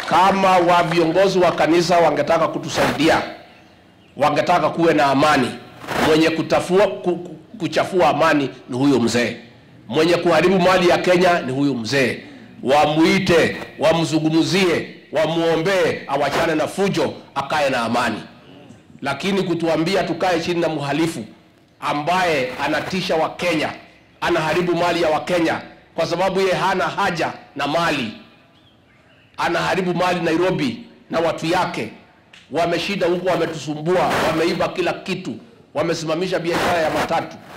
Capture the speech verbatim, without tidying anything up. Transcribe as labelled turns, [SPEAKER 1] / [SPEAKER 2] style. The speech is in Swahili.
[SPEAKER 1] kama wa viongozi wa kanisa wangetaka kutusaidia, wangetaka kuwe na amani, mwenye kutafua, ku, kuchafua amani ni huyo mzee. Mwenye kuharibu mali ya Kenya ni huyo mzee. Wamuite, wamzungumzie, wamuombee, awachane na fujo, akae na amani. Lakini kutuambia tukae chini na mhalifu ambaye anatisha wa Kenya, anaharibu mali ya Wakenya kwa sababu ye hana haja na mali, anaharibu mali Nairobi na watu yake wameshida huko, wametusumbua, wameiba kila kitu, wamesimamisha biashara ya matatu.